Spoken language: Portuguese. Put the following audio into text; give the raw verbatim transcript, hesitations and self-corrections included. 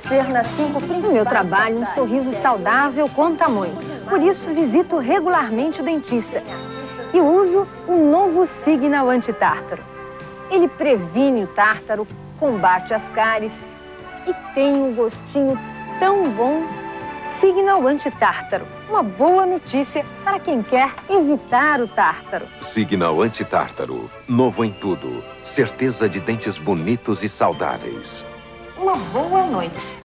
ser nas cinco principais... No meu trabalho, um sorriso saudável conta muito. Por isso, visito regularmente o dentista. E uso o novo Signal Antitártaro. Ele previne o tártaro, combate as cáries e tem um gostinho tão bom. Signal Antitártaro. Uma boa notícia para quem quer evitar o tártaro. Signal Antitártaro. Novo em tudo. Certeza de dentes bonitos e saudáveis. Uma boa noite.